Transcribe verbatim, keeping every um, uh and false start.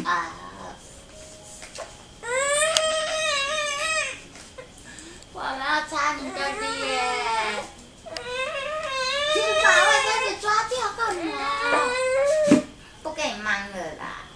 啊！我们要擦你的脸，请把卫生纸抓掉干嘛？不给你mang了啦。